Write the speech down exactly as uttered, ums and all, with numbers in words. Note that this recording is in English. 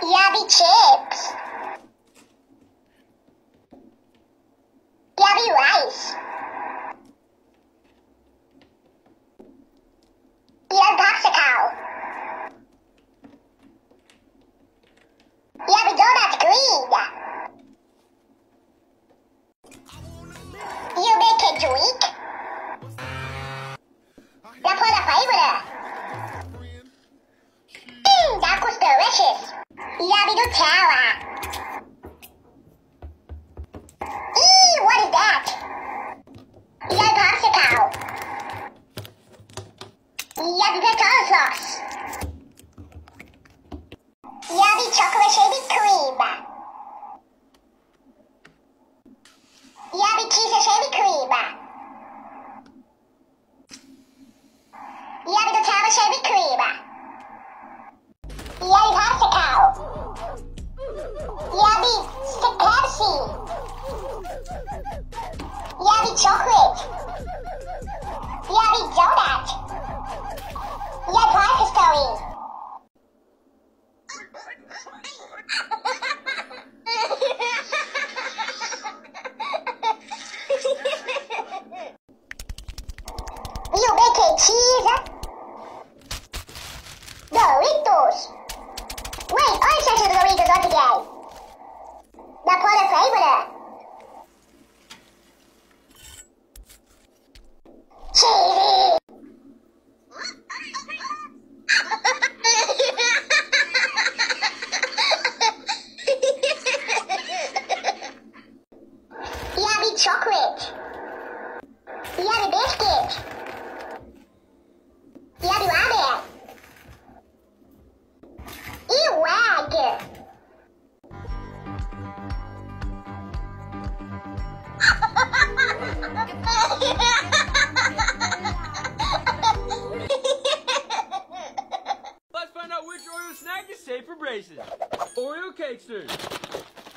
Yummy chips. Yummy rice. Yum popsicle. Yummy donut green. You make a drink? Now put a flavor. Mmm, that was delicious. Yummy Nutella. Eee, what is that? Yum popsicle. Yummy potato sauce. Yummy chocolate shaving cream. Yummy cheese and shaving cream. Yummy Nutella shaving cream. Yummy popsicle. Yummy Pepsi. Yummy chocolate. Yummy donut. Yum breakfast story. You make a cheese? Doritos. Wait, I sent you the Doritos on today. Now put a flavor. Cheesy. Yummy chocolate. Yummy biscuit. Yummy ramen. Ew, wag. Let's find out which Oreo snack is safe for braces. Oreo Cakesters.